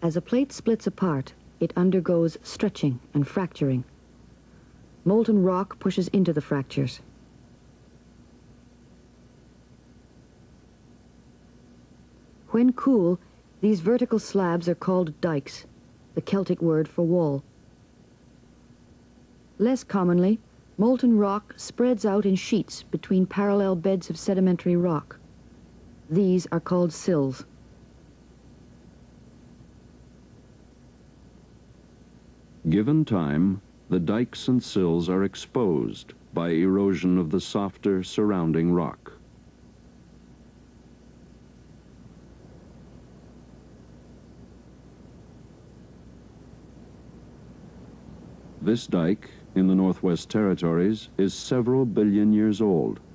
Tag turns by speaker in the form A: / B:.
A: As a plate splits apart, it undergoes stretching and fracturing. Molten rock pushes into the fractures. When cool, these vertical slabs are called dikes, the Celtic word for wall. Less commonly, molten rock spreads out in sheets between parallel beds of sedimentary rock. These are called sills.
B: Given time, the dikes and sills are exposed by erosion of the softer surrounding rock. This dike in the Northwest Territories is several billion years old.